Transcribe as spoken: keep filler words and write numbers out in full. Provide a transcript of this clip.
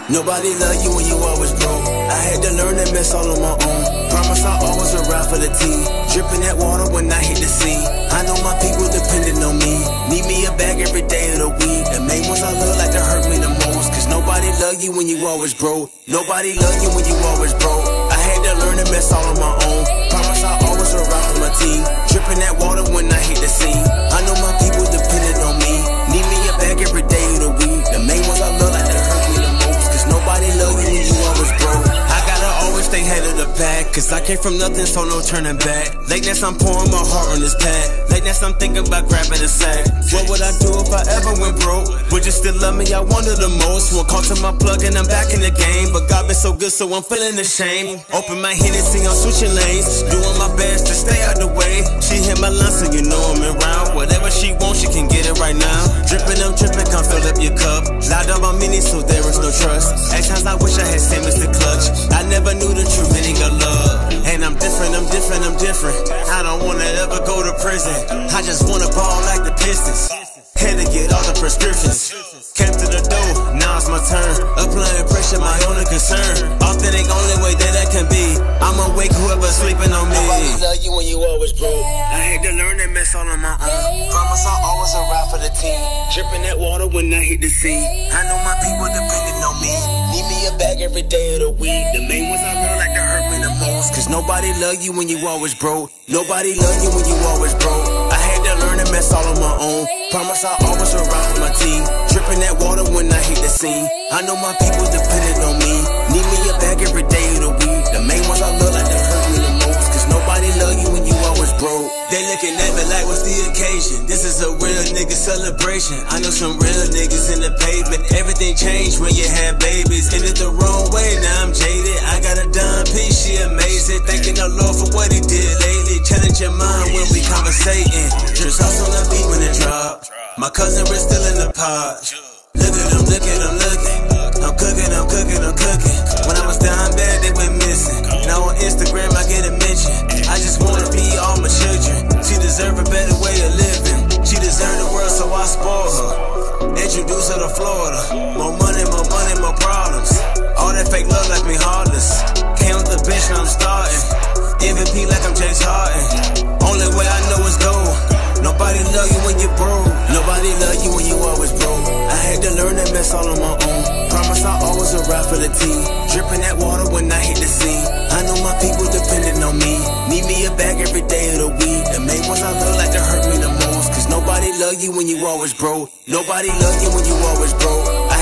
Nobody love you when you always broke. I had to learn that mess all on my own. Promise I'll always ride for the team. Dripping that water when I hit the sea. I know my people depending on me. Need me a bag every day of the week. The main ones I love like to hurt me the most. Cause nobody love you when you always broke. Nobody love you when you always broke. I had to learn that mess all on my own. Promise I'll always ride for my team. Dripping that water when I hit the sea. I know my people depending on me. Need me a bag every day of the week. The main ones I love like to hurt me the most. Cause nobody love you when you always broke. I gotta always stay head of the pack. Cause I came from nothing, so no turning back. Lateness, I'm pouring my heart on this pad. Lateness, I'm thinking about grabbing a sack. What would I do if I ever went broke? Would you still love me? I wonder the most. One call to my plug and I'm back in the game. But God been so good, so I'm feeling the shame. Open my Hennessy, I'm switching lanes. Doing my best to stay out the way. She hit my line, so you know I'm around. Whatever she wants, she can get it right now. Dripping, I'm dripping, come fill up your cup. Loud up my mini, so there is no trust. At times I wish I had same as the clutch. I never knew the true meaning of love. And I'm different, I'm different, I'm different. I don't wanna ever go to prison. I just wanna ball like the Pistons. Had to get all the prescriptions. Came to the door, now it's my turn. Applying pressure, my only concern. Authentic, only way that I can be. I'ma wake whoever sleeping on me. Nobody love you when you always broke. I had to learn that mess all on my own. Promise I'll always ride for the team. Dripping that water when I hit the sea. I know my people depending on me. Need me a bag every day of the week. The main ones I love like to hurt me the most. Cause nobody love you when you always broke. Nobody love you when you always broke. I had to learn that mess all on my own. Promise I'll always ride for my team. Dripping that water when I hit the scene. I know my people depending on me. Need me a bag every day of the week. The main ones I love like to hurt me the most. Cause nobody love you when you always broke. They looking at me like what's the occasion? This is a real nigga celebration. I know some real niggas in the pavement. Everything changed when you had babies. Ended the wrong way, now I'm jaded. I got a dime piece, she amazing. Thanking the Lord for what he did lately. Challenge your mind when we conversating. Just house on the beat when it drop. My cousin Rick still in the pot. Look at him, look at him, looking. I'm cooking, I'm cooking, I'm cooking. When I was down bad, they went missing. Now on Instagram, I get a mention. I just wanna be all my children. She deserve a better way of living. She deserve the world, so I spoil her. Introduce her to Florida. More money, more money, more problems. All that fake love like me heartless. Came with the bench, now I'm starting. M V P like I'm James Harden. Only way I know is gold. Nobody love you when you broke. Nobody love you when you always broke. I had to learn that mess all on my own. Promise I'll always ride for the team. Dripping that water when I hit the sea. I know my people depending on me. Need me a bag every day of the week. The main ones I love like to hurt me the most. Cause nobody love you when you always broke. Nobody love you when you always broke. I